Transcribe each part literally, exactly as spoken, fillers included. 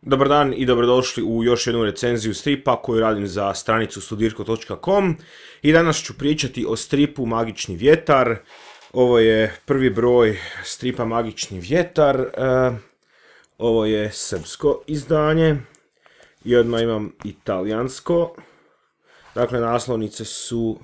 Dobar dan i dobrodošli u još jednu recenziju stripa koju radim za stranicu studirko točka com i danas ću pričati o stripu Magični vjetar. Ovo je prvi broj stripa Magični vjetar, ovo je srpsko izdanje i odmah imam italijansko. Dakle, naslovnice su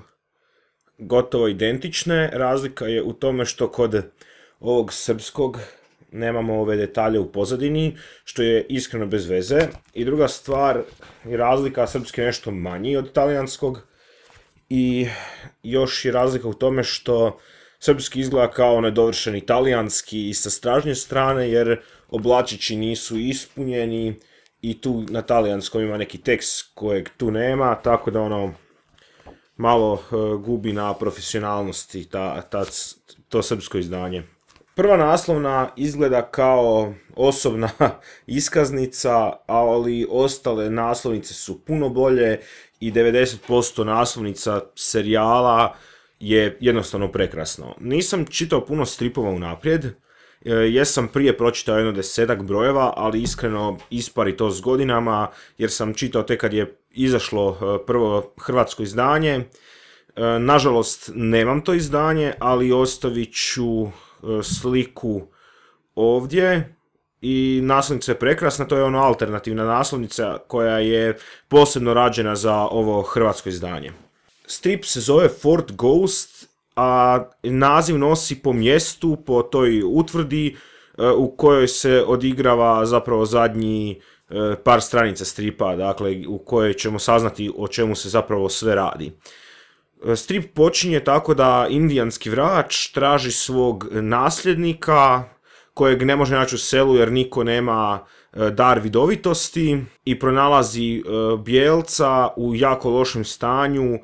gotovo identične, razlika je u tome što kod ovog srpskog nemamo ove detalje u pozadini, što je iskreno bez veze. I druga stvar, razlika srpski je nešto manji od talijanskog i još je razlika u tome što srpski izgleda kao nedovršeni talijanski i sa stražnje strane, jer oblačići nisu ispunjeni i tu na talijanskom ima neki tekst kojeg tu nema, tako da ono malo uh, gubi na profesionalnosti ta, ta, to srpsko izdanje. Prva naslovna izgleda kao osobna iskaznica, ali ostale naslovnice su puno bolje i devedeset posto naslovnica serijala je jednostavno prekrasno. Nisam čitao puno stripova unaprijed, jesam prije pročitao jedno desetak brojeva, ali iskreno ispari to s godinama, jer sam čitao tek kad je izašlo prvo hrvatsko izdanje. Nažalost, nemam to izdanje, ali ostavit ću sliku ovdje i naslovnica je prekrasna, to je ono alternativna naslovnica koja je posebno rađena za ovo hrvatsko izdanje. Strip se zove Fort Ghost, a naziv nosi po mjestu, po toj utvrdi u kojoj se odigrava zapravo zadnji par stranica stripa, dakle u kojoj ćemo saznati o čemu se zapravo sve radi. Strip počinje tako da indijanski vrač traži svog nasljednika kojeg ne može naći u selu jer niko nema dar vidovitosti i pronalazi bijelca u jako lošem stanju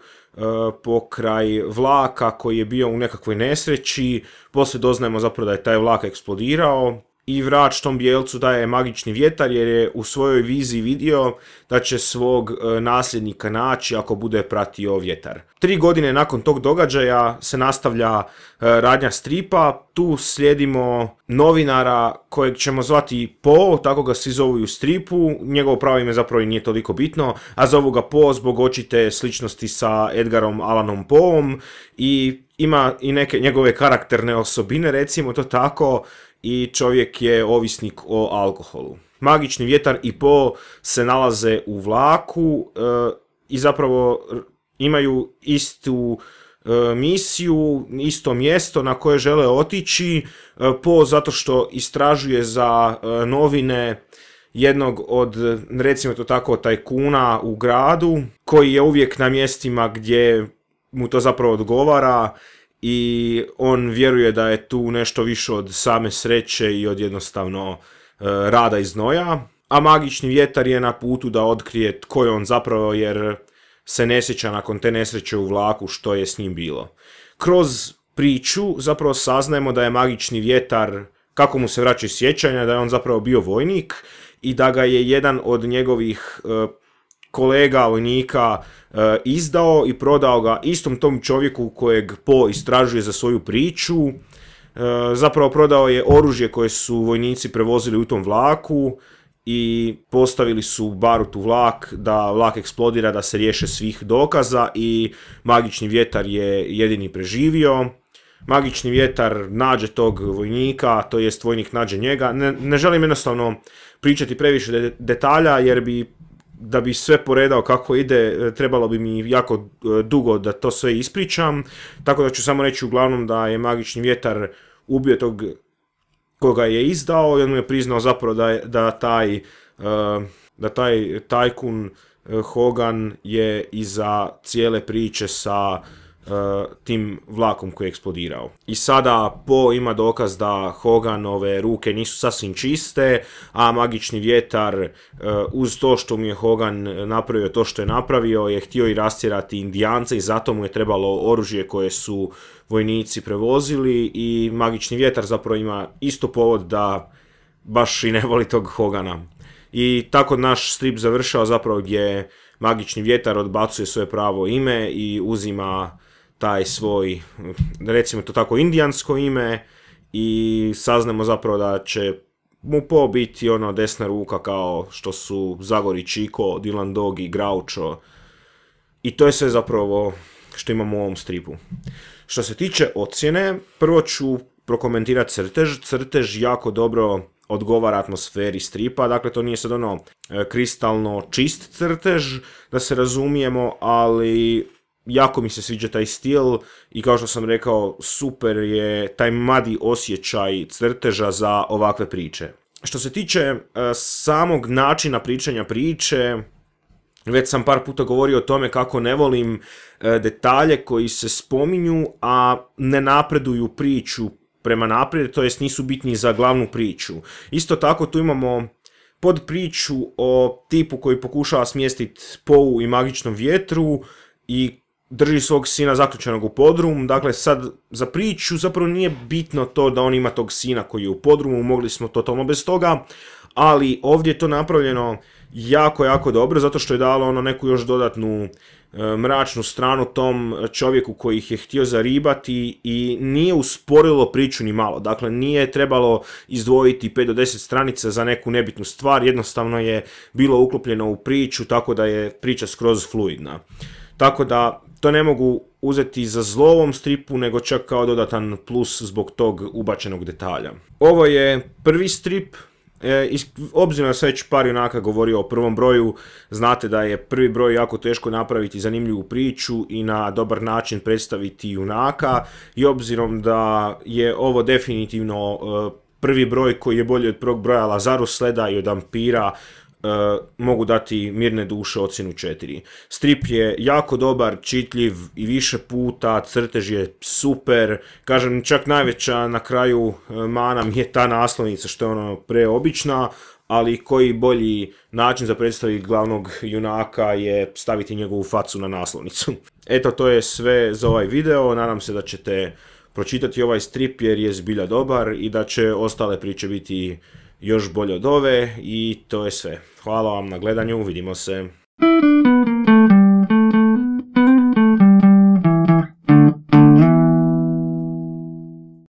pokraj vlaka koji je bio u nekakvoj nesreći. Poslije doznajemo zapravo da je taj vlak eksplodirao i vrač tom bijelcu daje magični vjetar jer je u svojoj viziji vidio da će svog nasljednika naći ako bude pratio vjetar. Tri godine nakon tog događaja se nastavlja radnja stripa. Tu slijedimo novinara kojeg ćemo zvati Po, tako ga svi zovu u stripu. Njegovo pravo ime zapravo i nije toliko bitno, a zovu ga Po zbog očite sličnosti sa Edgarom Allanom Poom i ima i neke njegove karakterne osobine, recimo to tako, i čovjek je ovisnik o alkoholu. Magični vjetar i Po se nalaze u vlaku e, i zapravo imaju istu e, misiju, isto mjesto na koje žele otići. E, Po zato što istražuje za e, novine jednog od, recimo to tako, tajkuna u gradu, koji je uvijek na mjestima gdje mu to zapravo odgovara i on vjeruje da je tu nešto više od same sreće i od jednostavno e, rada i znoja, a magični vjetar je na putu da otkrije tko je on zapravo, jer se ne sjeća nakon te nesreće u vlaku što je s njim bilo. Kroz priču zapravo saznajemo da je magični vjetar, kako mu se vraćaju sjećanja, da je on zapravo bio vojnik i da ga je jedan od njegovih e, kolega vojnika e, izdao i prodao ga istom tom čovjeku kojeg Po istražuje za svoju priču. E, zapravo prodao je oružje koje su vojnici prevozili u tom vlaku i postavili su barut u vlak da vlak eksplodira, da se riješe svih dokaza i magični vjetar je jedini preživio. Magični vjetar nađe tog vojnika, to jest vojnik nađe njega. Ne, ne želim jednostavno pričati previše de detalja jer bi da bi sve poredao kako ide, trebalo bi mi jako dugo da to sve ispričam, tako da ću samo reći uglavnom da je magični vjetar ubio tog koga je izdao i on mu je priznao zapravo da, da taj, da taj tajkun Hogan je iza cijele priče sa tim vlakom koji je eksplodirao. I sada Po ima dokaz da Hoganove ruke nisu sasvim čiste, a magični vjetar uz to što mu je Hogan napravio to što je napravio je htio i rastjerati Indijance i zato mu je trebalo oružje koje su vojnici prevozili i magični vjetar zapravo ima isto povod da baš i ne voli tog Hogana. I tako naš strip završava zapravo gdje magični vjetar odbacuje svoje pravo ime i uzima taj svoj, recimo to tako, indijansko ime i saznamo zapravo da će mu po biti ono desna ruka kao što su Zagori Chico, Dylan Dog i Groucho. I to je sve zapravo što imamo u ovom stripu. Što se tiče ocjene, prvo ću prokomentirati crtež. Crtež jako dobro odgovara atmosferi stripa, dakle to nije sad ono e, kristalno čist crtež, da se razumijemo, ali jako mi se sviđa taj stil i kao što sam rekao, super je taj mladi osjećaj crteža za ovakve priče. Što se tiče e, samog načina pričanja priče, već sam par puta govorio o tome kako ne volim e, detalje koji se spominju, a ne napreduju priču prema naprijed, to jest nisu bitni za glavnu priču. Isto tako tu imamo pod priču o tipu koji pokušava smjestiti Poe i magičnom vjetru i drži svog sina zaključenog u podrum. Dakle, sad za priču zapravo nije bitno to da on ima tog sina koji je u podrumu, mogli smo totalno bez toga, ali ovdje je to napravljeno jako, jako dobro, zato što je dalo ono neku još dodatnu e, mračnu stranu tom čovjeku koji ih je htio zaribati i nije usporilo priču ni malo. Dakle, nije trebalo izdvojiti pet do deset stranica za neku nebitnu stvar, jednostavno je bilo uklopljeno u priču, tako da je priča skroz fluidna. Tako da to ne mogu uzeti za zlo ovom stripu, nego čak kao dodatan plus zbog tog ubačenog detalja. Ovo je prvi strip. E, obzirom da sam već par junaka govorio o prvom broju, znate da je prvi broj jako teško napraviti zanimljivu priču i na dobar način predstaviti junaka, i obzirom da je ovo definitivno e, prvi broj koji je bolji od prvog broja Lazarus Leda i od Ampira, Uh, mogu dati mirne duše ocjenu četiri. Strip je jako dobar, čitljiv i više puta, crtež je super, kažem čak najveća na kraju uh, mana mi je ta naslovnica što je ono preobična, ali koji bolji način za predstaviti glavnog junaka je staviti njegovu facu na naslovnicu. Eto, to je sve za ovaj video, nadam se da ćete pročitati ovaj strip jer je zbilja dobar i da će ostale priče biti još bolje od ove, i to je sve. Hvala vam na gledanju, vidimo se.